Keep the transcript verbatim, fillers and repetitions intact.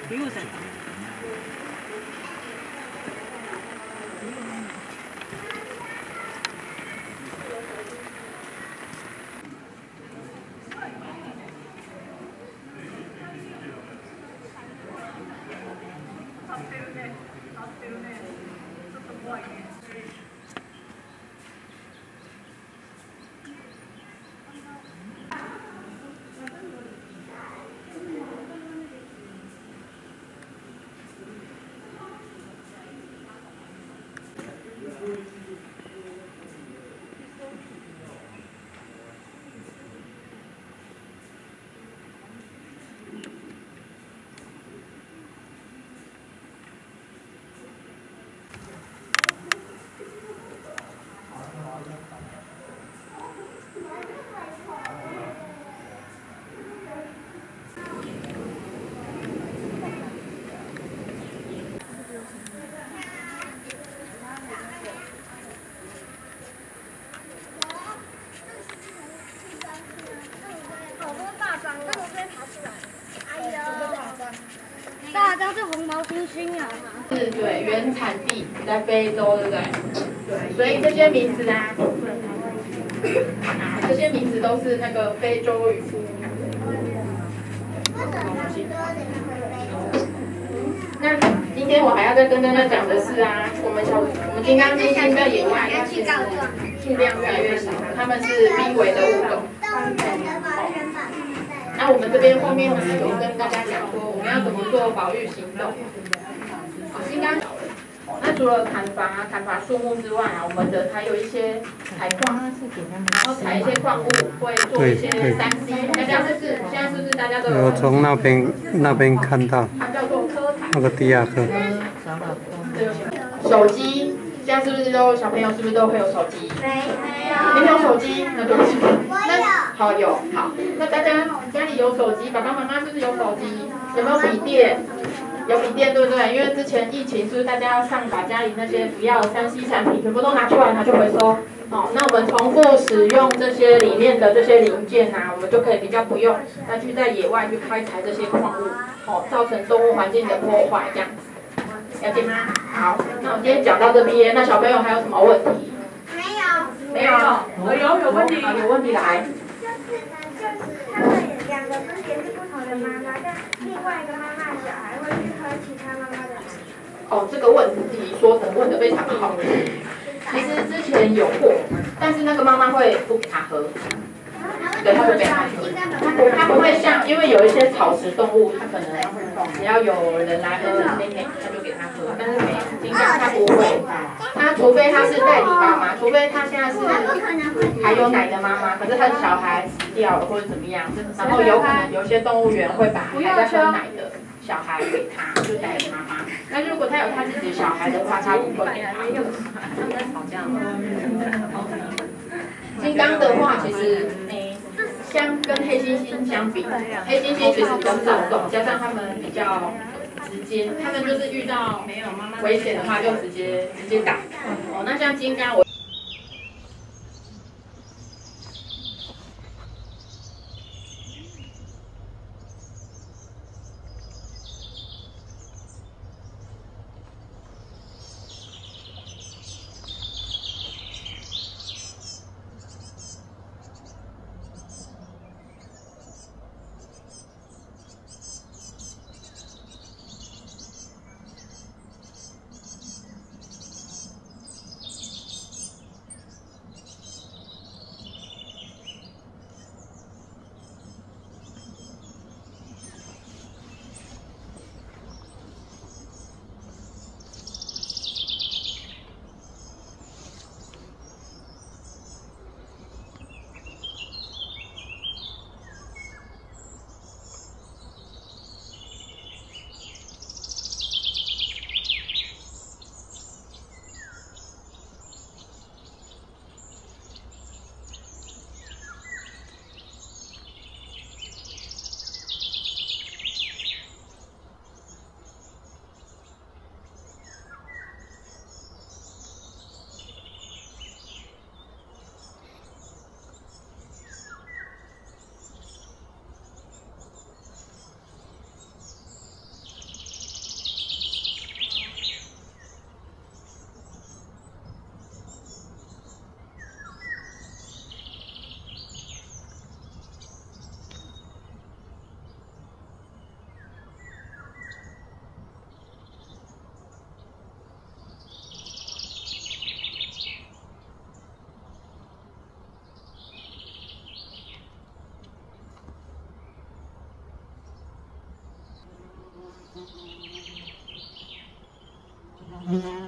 不用再。 大张是红毛猩猩啊， 是对，原产地在非洲，对不对？对，所以这些名字啊，这些名字都是那个非洲语。那今天我还要再跟大家讲的是啊，我们小我们金刚猩猩在野外，它其实数量越来越少，它们是濒危的物种。那我们这边后面呢有跟大家讲说，我们要怎么做保育行动。金刚，那除了砍伐砍伐树木之外啊，我们的还有一些采矿，然后采一些矿物，会做一些三 C。大家是不是现在是不是大家都有？ 我从那边那边看到， 它叫做科台。 那个地亚科。 手机，现在是不是都小朋友是不是都会有手机？没有。你没有手机？那对不起。那好有好，那大家家里有手机，爸爸妈妈是不是有手机？有没有笔电？有笔电对不对？因为之前疫情是不是大家要上把家里那些不要的三 C 产品全部都拿出来拿去回收？哦，那我们重复使用这些里面的这些零件啊，我们就可以比较不用再去在野外去开采这些矿物，哦，造成动物环境的破坏这样子，了解吗？好，那我今天讲到这边，那小朋友还有什么问题？ 没有， 没有，我有有问题，有问题来。 就是就是他们两个分别是不同的妈妈，但另外一个妈妈小孩会去喝其他妈妈的奶。 哦，这个问题说的问的非常好。其实之前有过，但是那个妈妈会不给他喝，对，她不给他喝，她不她不会像，因为有一些草食动物，它可能只要有人来喝奶奶，他就给他喝，但是没有金刚它不会，它除非它是代理妈妈，除非它现在是还有奶的妈妈，可是它的小孩死掉了或者怎么样，然后有可能有些动物园会把还在喝奶的小孩给他，就代理妈妈。那如果他有他自己的小孩的话，他不会给他。他们在吵架吗？金刚的话，其实诶，相跟黑猩猩相比，黑猩猩其实比较躁动，加上他们比较直接，他们就是遇到危险的话就直接直接打。哦，那像金刚我。 嗯